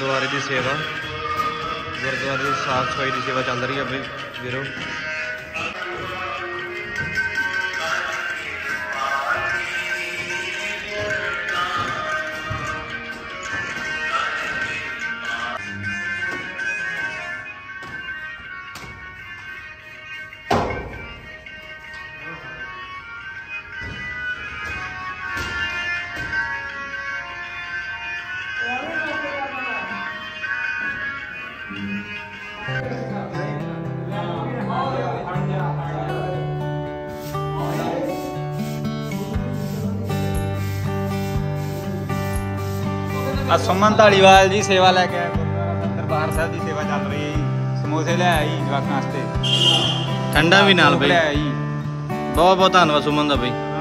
गुरुद्वारे की सेवा, गुरुद्वारे की साफ सफाई की सेवा चल रही है बई वीरो। सुमन धालीवाल जी सेवा लैके आए गुरुद्वारा दरबार साहब की सेवा चल रही है जी। समोसे ले आई जवाकां वास्ते, ठंडा भी नाल बई। बहुत बहुत धन्नवाद सुमन दा बई।